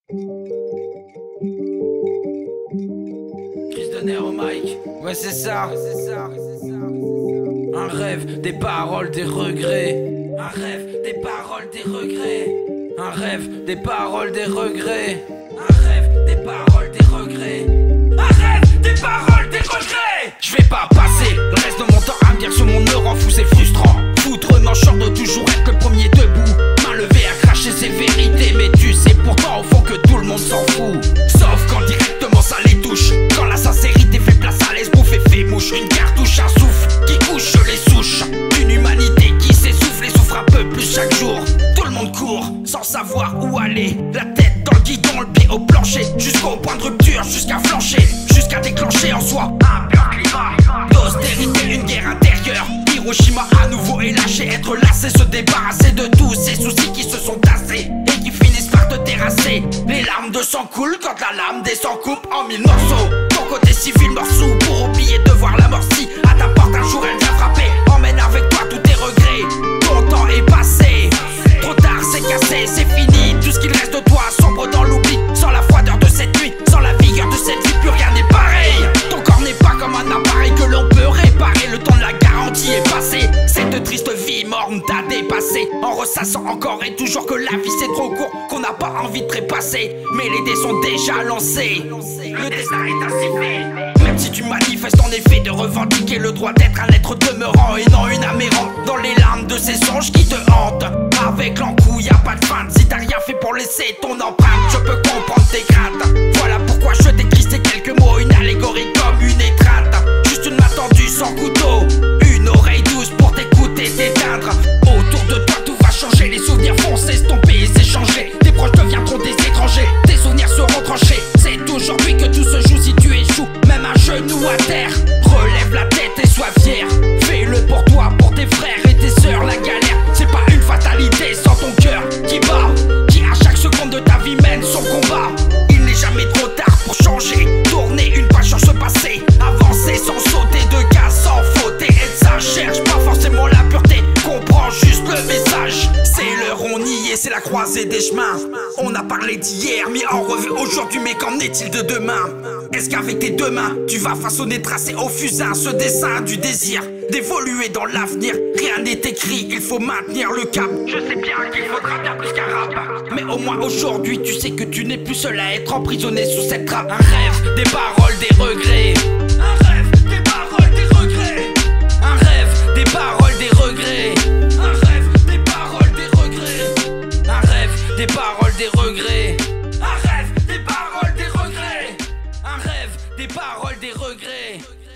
Crise de nerfs au mic. Ouais, c'est ça. Un rêve, des paroles, des regrets. Un rêve, des paroles, des regrets. Un rêve, des paroles, des regrets. Un rêve, des paroles, des regrets. Un rêve, des paroles, des regrets. Je vais pas passer le reste de mon temps à me dire que ce monde me rend fou, c'est frustrant. Foutrement short de toujours être le premier debout, main levée à cracher ses vérités. Mais tu sais pourtant au fond que tout le monde s'en fout, sauf quand directement ça les touche. Quand la sincérité fait place à l'esbrouf et fait mouche. Une cartouche, un souffle qui couche les souches d'une humanité qui s'essouffle et souffre un peu plus chaque jour. Tout le monde court sans savoir où aller, la tête dans le guidon, le pied au plancher, jusqu'au point de rupture, jusqu'à flancher, jusqu'à déclencher en soi un pur climat d'austérité, une guerre intérieure. Hiroshima à nouveau est lâché, être lassé, se débarrasser de tous ces soucis qui se sont tassés et qui finissent par te terrasser. Les larmes de sang coulent quand la lame descend, coupe en mille morceaux ton côté civil morceau pour oublier de voir la mort. Si à ta porte un jour elle vient frapper, emmène avec toi tous tes regrets. Ton temps est passé, trop tard, c'est cassé, c'est fini. Tout ce qu'il reste de toi sombre dans l'oubli. Sans la froideur de cette nuit, sans la vigueur de cette vie, plus rien n'est pareil. Ton corps n'est pas comme un appareil que l'on peut réparer. Le temps de la garantie est passé, cette triste vie morne t'a dépassé, en ressassant encore et toujours que la vie c'est trop court, qu'on n'a pas envie de trépasser. Mais les dés sont déjà lancés, le destin est ainsi fait. Même si tu manifestes en effet de revendiquer le droit d'être un être demeurant et non une âme errante dans les larmes de ces songes qui te hantent. Avec l'encou y'a pas de feinte, si t'as rien fait pour laisser ton empreinte, je peux comprendre tes craintes. Voilà pourquoi je t'écris ces quelques mots, une allégorie comme une étreinte. Juste une main tendue sans couteau, une oreille douce pour t'écouter, t'éteindre. Autour de toi tout va changer, les souvenirs vont s'estomper et s'échanger. Tes proches deviendront des étrangers, tes souvenirs seront tranchés. C'est aujourd'hui que tout se joue si tu échoues, même un genou à terre. Relève la tête et sois fier, fais-le pour toi, pour tes frères et tes sœurs. La galère, c'est pas une fatalité sans ton cœur qui bat, qui à chaque seconde de ta vie mène son combat. Il n'est jamais trop tard pour changer, tourner une page sur ce passé, avancer sans sauter de cas, sans fauter. Être sage, cherche pas forcément la pureté, comprends juste le message. C'est l'heure, on y est, c'est la croisée des chemins. On a parlé d'hier, mis en revue aujourd'hui, mais qu'en est-il de demain? Est-ce qu'avec tes deux mains, tu vas façonner, tracer au fusain ce dessin du désir d'évoluer dans l'avenir? Rien n'est écrit, il faut maintenir le cap. Je sais bien qu'il faudra bien plus qu'un rap, mais au moins aujourd'hui tu sais que tu n'es plus seul à être emprisonné sous cette trappe. Un rêve, des paroles, des regrets. Un rêve, des paroles, des regrets. Un rêve, des paroles, des regrets. Un rêve, des paroles, des regrets. Un rêve, des paroles, des regrets. Un rêve, des paroles, des regrets. Un rêve, des paroles, des regrets.